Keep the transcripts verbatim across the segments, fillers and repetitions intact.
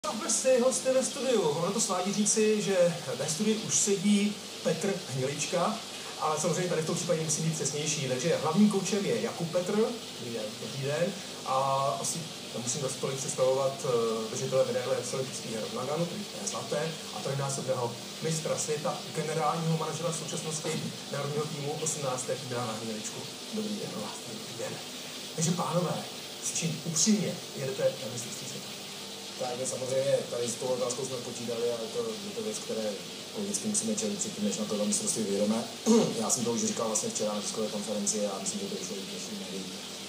Hosty, hosty ve studiu. Ono to svádí říci, že ve studiu už sedí Petr Hnilička, ale samozřejmě tady v tom případě musí být přesnější. Takže hlavním koučem je Jakub Petr, dobrý den, a asi nemusím dost tolik představovat držitele medaile olympijských her v Naganu, který je zlaté, a trojnásobného mistra světa, generálního manažera v současnosti národního týmu osmnácté Petra Hniličku. Dobrý den, dobrý den. Takže pánové, s čím upřímně jedete na mistrovství světa? Tak samozřejmě tady s tou otázkou jsme počítali a je to, je to věc, které vždycky musíme čelit předtím, než na to mistrovství vyjedeme. Já jsem to už říkal vlastně včera na tiskové konferenci a myslím, že to vyšlo i dnešní médií.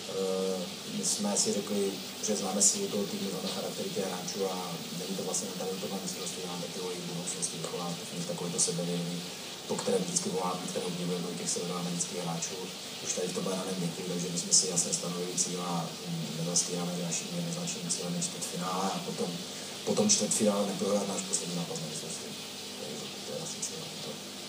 My jsme si řekli, že známe sílu toho týmu, známe charaktery těch hráčů a není to vlastně tady to mistrovství, máme ty jejich budoucnosti vychovávat v takovéto sebevědomí, po kterém vždycky volám, které obdivujeme u těch severoamerických hráčů. Už tady v tomhle raném věku, takže my jsme si jasně stanovili cíl a nezastíráme, že naším jednoznačným cílem je čtvrtfinále a potom, potom čtvrtfinále neprohrát náš poslední zápas na mistrovství. Takže to je asi cíl na to.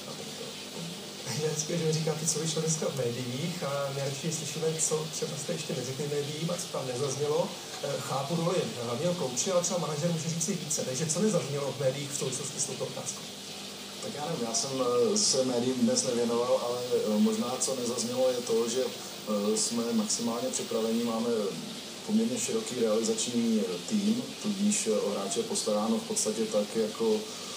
Je hezké, že mi říkáte, co vyšlo dneska v médiích a nejradši slyšíme, co třeba jste ještě neřekli médiím a co tam nezaznělo. Chápu roli hlavního kouče, ale třeba manažer může říct si více. Takže co nezaznělo v médiích v souvislosti s touto otázkou? Tak já nevím, já jsem se médiím dnes nevěnoval, ale možná co nezaznělo je to, že jsme maximálně připraveni, máme poměrně široký realizační tým, tudíž o hráče postaráno v podstatě tak, jako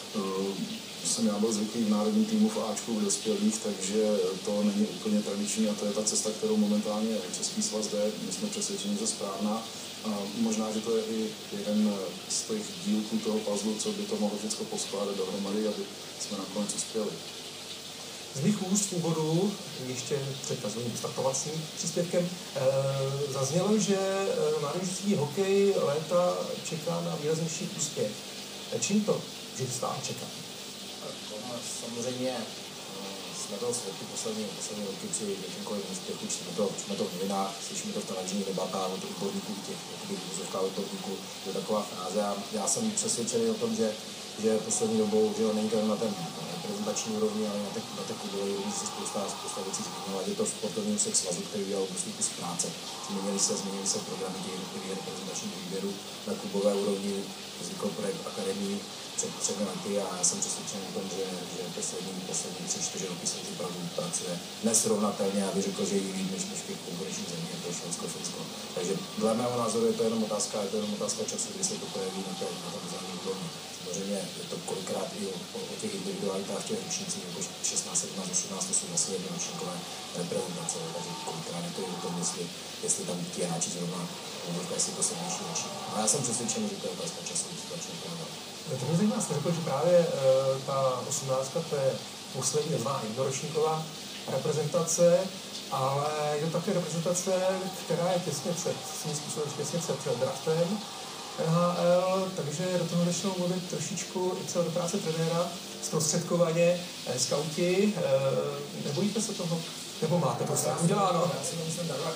jsem já byl zvyklý v národním týmu v Ačku v dospělých, takže to není úplně tradiční a to je ta cesta, kterou momentálně Český svaz jde. My jsme přesvědčeni, že to správná. A možná, že to je i jeden z těch dílků toho puzzle, co by to mohlo všechno poskládat dohromady, aby jsme nakonec uspěli. Z mých úst v úvodu, ještě před takzvaným startovacím příspěvkem, e, zaznělo, že mládežnický hokej léta čeká na výraznější úspěch. Čím to, že stále čeká? Samozřejmě jsme toho svědky poslední, poslední roky při jakýmkoliv úspěchu, čteme to, čteme to v novinách, slyšíme to v televizních debatách od odborníků, těch vozovkách odborníků, je taková fráze a já jsem přesvědčený o tom, že, že poslední dobou, že není to na ten reprezentační úrovni, ale na té, na té klubové úrovni se spousta, spousta věcí změnila. Je to sportovní úsek svazu, který udělal obrovský kus práce. Změnili se, změnili se programy těch jednotlivých reprezentačních výběrů na klubové úrovni, vznikl projekt akademii před třemi lety a já jsem přesvědčen o tom, že, že poslední, poslední tři, čtyři roky se opravdu pracuje nesrovnatelně, aby řekl, že i líp než než těch konkurenčních zemí, jako Švédsko, Finsko. Takže dle mého názoru je to jenom otázka, je to jenom otázka času, kdy se to projeví na té na tom zemní úrovni. Samozřejmě je to kolikrát i o, o, o těch individualitách těch ročnících, jako šestnáct, sedmnáct, osmnáct, to jsou vlastně jednoročníkové reprezentace, takže kolikrát je to i o tom, jestli, jestli tam ti hráči zrovna umluvka, jestli to silnější ročník. A já jsem přesvědčen, že to je otázka času, kdy se to začne projevat. To mě zajímá, jste řekl, že právě e, ta osmnáctka, to je poslední nová jednoročníková reprezentace, ale je to také reprezentace, která je těsně před, svým způsobem těsně před draftem N H L, takže do toho začnou mluvit trošičku i celé do práce trenéra, zprostředkovaně, e, skauti, e, nebojíte se toho? Nebo máte to strach uděláno? Já si myslím takhle,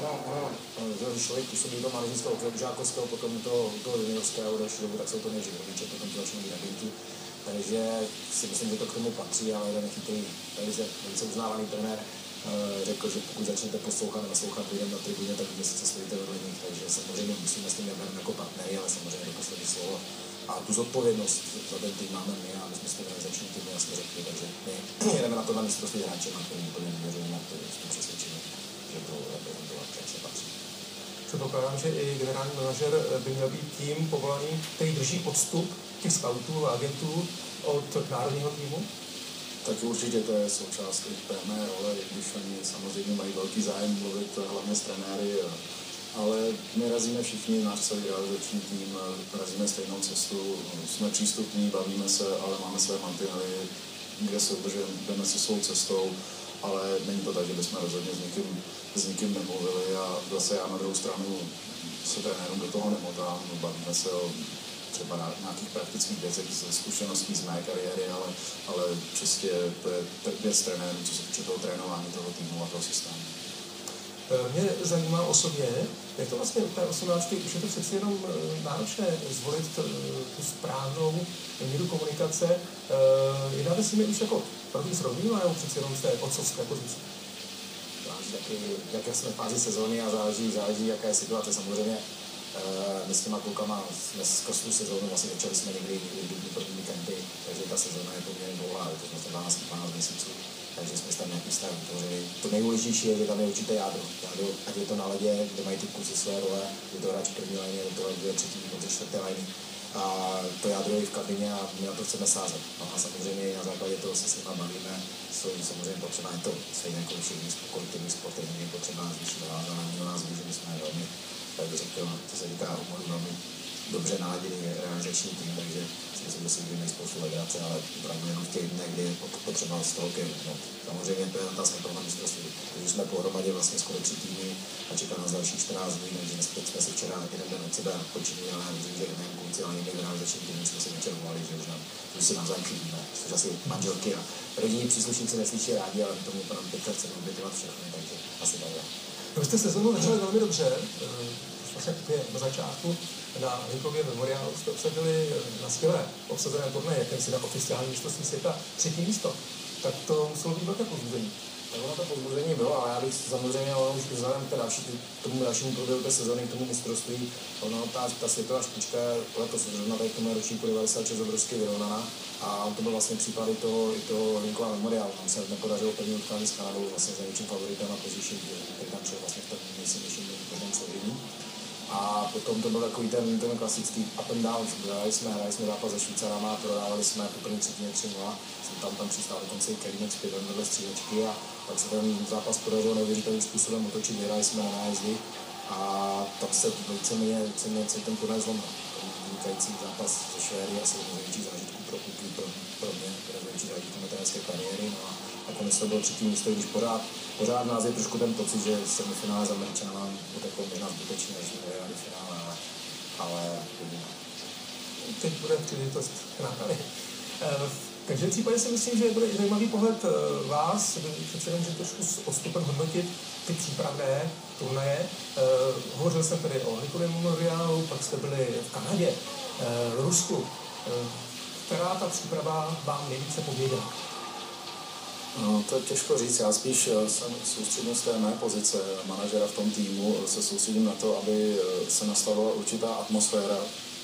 když člověk působí do mládežnického okruhu žákovského, potom to, to juniorského další dobu, tak jsou to nejdřív rodiče, potom to začnou být agenti. Takže si myslím, že to k tomu patří, ale jeden chytrý, velice, velice uznávaný trenér řekl, že pokud začnete poslouchat a naslouchat lidem na tribuně, tak vy sice stojíte vedle nich, takže samozřejmě musíme s tím nebereme jako partnery, ale samozřejmě to poslední slovo. A tu zodpovědnost za ten tým máme my a my jsme s tím realizační tým jasně řekli, takže my jedeme na to na mistrovství hráčem, na kterým úplně důvěřujeme, a který jsme přesvědčeni, že to reprezentovat, jak se patří. Předpokládám, že i generální manažer by měl být tím povolaným, který drží odstup těch scoutů a agentů od národního týmu? Tak určitě to je součást té mé role, když oni samozřejmě mají velký zájem mluvit hlavně s trenéry, ale my razíme všichni, náš celý realizační tým, razíme stejnou cestu, jsme přístupní, bavíme se, ale máme své mantinely, kde se udržujeme, jdeme se svou cestou, ale není to tak, že bychom rozhodně s nikým, s nikým nemluvili a zase já na druhou stranu se trenérům do toho nemotám, bavíme se o třeba na nějakých praktických věcech ze zkušeností z mé kariéry, ale, ale čistě to je věc trenérů, co se týče toho trénování toho týmu a toho systému. Mě zajímá osobně, jak to vlastně u té osmnáctky, už je to přeci jenom náročné zvolit tu správnou míru komunikace. Jednáte s nimi už jako první srovnání, nebo přeci jenom z té otcovské pozice? Záleží taky, jaké jsme v fázi sezóny a záleží, záleží, jaká je situace. Samozřejmě My s těma klukama jsme skrz tu sezónu vlastně začali jsme někdy někdy první kempy, takže ta sezóna je poměrně dlouhá, je to vlastně dvanáct měsíců, takže jsme tam nějaký vztah vytvořili. To nejdůležitější je, že tam je určité jádro. jádro. Ať je to na ledě, kde mají ty kluci své role, je to hráč první liny, je to dvě třetí, nebo čtvrté liny. A to jádro je v kabině a my na to chceme sázet. No a samozřejmě na základě toho se s nimi bavíme, jsou samozřejmě potřeba je to stejně jako všichni kolektivní sporty, je potřeba zvýšit navázání, u nás ví, že my jsme velmi, tak bych řekl, to se říká humoru, velmi dobře naladěný realizační tým, takže si myslím, že si budeme spoustu legrace, ale opravdu jenom v těch dnech, kdy je potřeba z toho no, samozřejmě to je otázka pro na mistrovství. Takže jsme pohromadě vlastně skoro tři týdny a čeká nás další čtrnáct dní, takže jsme si včera jeden den od sebe počinili, ale já myslím, že jeden konci, ale někdy realizační tým jsme si večer volali, že už, nám, že už si navzájem chybíme, což asi manželky a rodinní příslušníci neslyší rádi, ale tomu panu Petra chceme obětovat všechny, takže asi takhle. Vy jste sezónu začali velmi dobře, vlastně na začátku na Hinkově memoriálu jste obsadili na skvělé obsazené turnaje, jakémsi na oficiální mistrovství světa třetí místo. Tak to muselo být velké povzbuzení. Tak ono to povzbuzení bylo, ale já bych samozřejmě ono už vzhledem k další, tomu dalšímu průběhu té sezóny, k tomu mistrovství, ono ta, ta světová špička letos zrovna tady k tomu ročníku devadesát šest obrovsky vyrovnaná a to byl vlastně případ i toho, i toho Hinkova memoriálu. Tam se nepodařilo první utkání s Kanadou vlastně s největším favoritem a pozdějším, který tam šel vlastně v tom nejsilnějším možném složení. A potom to byl takový ten, ten klasický up and down. Hráli jsme, hráli jsme zápas se Švýcarama, prodávali jsme po první třetině tři nula. Tam tam přistál dokonce i Kerinek s pětem vedle střílečky a tak se ten zápas podařilo neuvěřitelným způsobem otočit. Vyhráli jsme na nájezdy a tam se víceméně celý ten turnaj zlomil. Vynikající zápas ze Švédy asi jeden z největších zážitků pro kluky, pro, pro mě, jeden z největších zážitků mé kariéry. No a nakonec to bylo třetí místo, když pořád, pořád nás je trošku ten pocit, že semifinále s Američanem uteklo možná zbytečně, až jsme vyhráli finále, ale, ale teď bude příležitost k náhrady. V každém případě si myslím, že bude zajímavý pohled vás, přece jenom, že trošku s odstupem hodnotit ty přípravné turnaje. Hovořil jsem tady o Hinkově memoriálu, pak jste byli v Kanadě, v Rusku. Která ta příprava vám nejvíce pověděla? No, to je těžko říct, já spíš jsem soustředím z té mé pozice manažera v tom týmu, se soustředím na to, aby se nastavila určitá atmosféra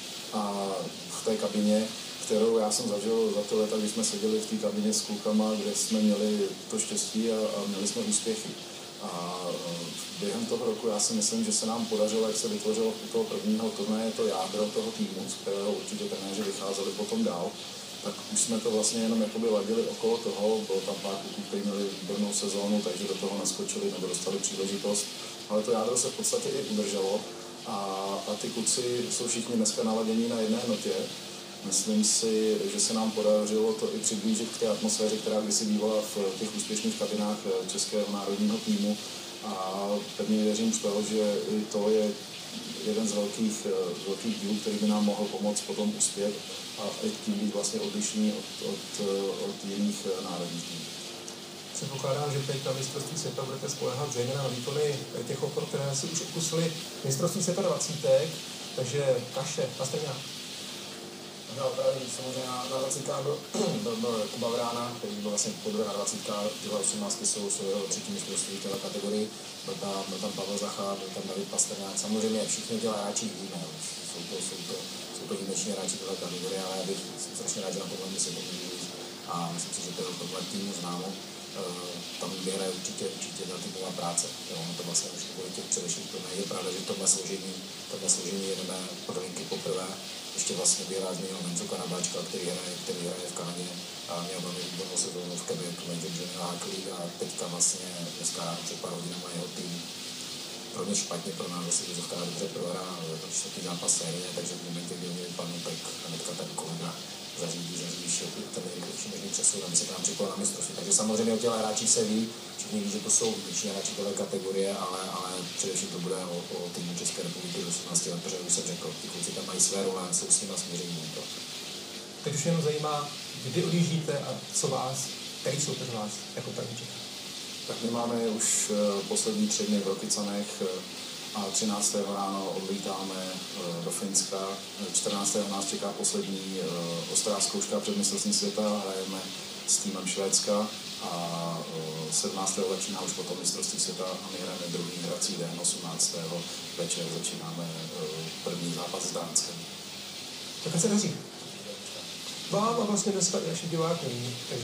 a v té kabině, kterou já jsem zažil za to leta, když jsme seděli v té kabině s klukama, kde jsme měli to štěstí a, a měli jsme úspěchy. A během toho roku já si myslím, že se nám podařilo, jak se vytvořilo u toho prvního turnaje to jádro toho týmu, z kterého určitě trenéři vycházeli potom dál, tak už jsme to vlastně jenom jakoby ladili okolo toho, bylo tam pár kluků, kteří měli výbornou sezónu, takže do toho naskočili nebo dostali příležitost, ale to jádro se v podstatě i udrželo a, a ty kluci jsou všichni dneska naladění na jedné notě. Myslím si, že se nám podařilo to i přiblížit k té atmosféře, která kdysi bývala v těch úspěšných kabinách českého národního týmu a pevně věřím v to, že to je jeden z velkých, z velkých dílů, který by nám mohl pomoct potom uspět a tím být vlastně odlišný od, od, od jiných národních týmů. Předpokládám, že teď na mistrovství světa budete spoléhat zejména na výkony těch opor, které si už ukusili mistrovství světa dvacítek, takže kaše, pastrňák. No, právě samozřejmě na, na dvacítkách byl, byl, byl Kuba Vrána, který byl vlastně podruhé na dvacítkách, tyhle osmnáctky jsou svého třetí mistrovství v téhle kategorii, byl tam, byl tam Pavel Zacha, byl tam David Pastrňák, samozřejmě všichni těla hráči víme, jsou to, jsou to, jsou to výjimeční hráči téhle kategorie, ale já bych strašně rád, že na tohle se pomůžu a myslím si, že to je tohle týmu známo. Tam vyhraje určitě, určitě ta týmová práce. Jo, ono to vlastně už kvůli těch především to je pravda, že v tomhle složení, tomhle složení jedeme pod linky poprvé. Ještě vlastně vyhrál zmínil Menzo Kanabáčka, který hraje, který hraje v Kanadě a měl velmi výbornou sezónu v Quebecu, Major Junior Hockey League a teďka vlastně dneska před pár hodinama jeho tým pro mě špatně, pro nás asi Jozefka dobře prohrá, protože se ty zápas série, takže v momentě, kdy mě vypadnu, tak hnedka ten kolega zařídí, zařídí ten nejlepší možný přesun, aby se k nám připojil na mistrovství. Takže samozřejmě o těle hráči se ví, všichni ví, že to jsou většině hráči téhle kategorie, ale, ale především to bude o, o týmu České republiky do osmnácti let, protože už jsem řekl, ty kluci tam mají své role, jsou s nimi směření. Teď už jenom zajímá, kdy odjíždíte a co vás, který soupeř vás jako první čeká? Tak my máme už poslední tři dny v Rokycanech a třináctého ráno odlítáme do Finska. čtrnáctého nás čeká poslední ostrá zkouška před mistrovstvím světa, hrajeme s týmem Švédska a sedmnáctého začíná už potom mistrovství světa a my hrajeme druhý hrací den, osmnáctého večer začínáme první zápas s Dánskem. Tak se daří. Vám a vlastně dneska i našim divákům.